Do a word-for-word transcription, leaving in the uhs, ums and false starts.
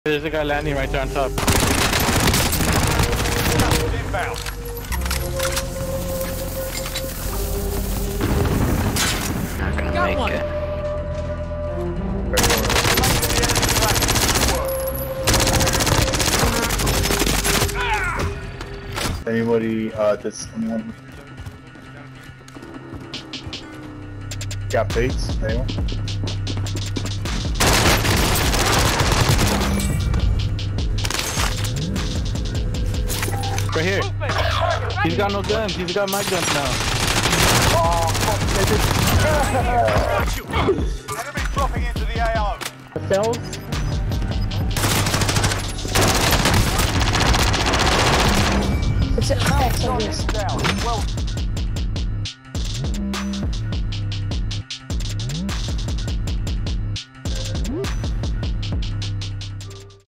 There's a guy landing right there on top. Inbound. Not gonna Got make one. it. Anybody, uh, does anyone got baits? Anyone? Right here. He's got no guns. He's got my guns now. Oh, fuck, Got you. Enemy dropping into the A O. The cells? It's a high, so Down. Well